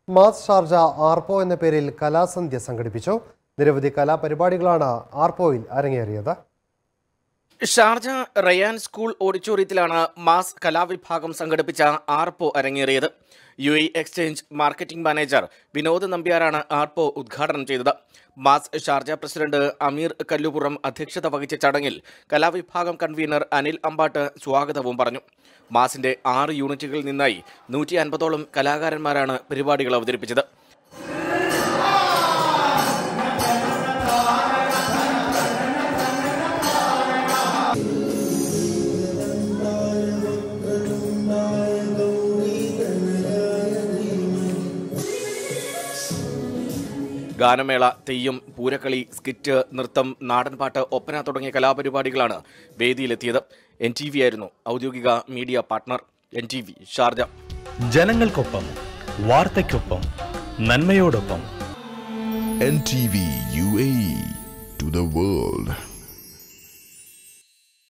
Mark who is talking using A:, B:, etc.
A: Mass Sharjah ആർപോ എന്ന പേരിൽ കലാസന്ധ്യ സംഘടിപ്പിച്ചു. നിരവധി കലാപരിപാടികളാണ് ആർപോയിൽ അരങ്ങേറിയത്.
B: ഷാർജ റയാൻ സ്കൂൾ ഓഡിറ്റോറിയത്തിലാണ് മാസ് കലാവിഭാഗം സംഘടിപ്പിച്ച ആർപോ അരങ്ങേറിയത്. UAE exchange marketing manager Vinod നമ്പ്യാരാണ് ആർപോ ഉദ്ഘാടനം ചെയ്തത്. മാസ് ഷാർജ പ്രസിഡന്റ് അമീർ കല്ലുപുറം അധ്യക്ഷത വഹിച്ച ചടങ്ങിൽ കലാവിഭാഗം കൺവീനർ അനിൽ അമ്പാട്ട് സ്വാഗതവും പറഞ്ഞു. മാസിന്റെ 6 യൂണിറ്റുകളിൽ നിന്നായി 150ഓളം കലാകാരന്മാരാണ് പരിപാടികൾ അവതരിപ്പിച്ചത്. ഗാനമേള, തെയ്യം, പൂരക്കളി, സ്കിറ്റ്, നൃത്തം, നാടൻപാട്ട്, ഒപ്പന തുടങ്ങിയ കലാപരിപാടികളാണ് വേദിയിലെത്തിയത്. NTV ആയിരുന്നു ഔദ്യോഗിക മീഡിയ പാർട്ട്ണർ. NTV Sharjah.
C: ജനങ്ങൾക്കൊപ്പം, വാർത്തയ്ക്കൊപ്പം, നന്മയോടൊപ്പം.
D: NTV UAE to the world.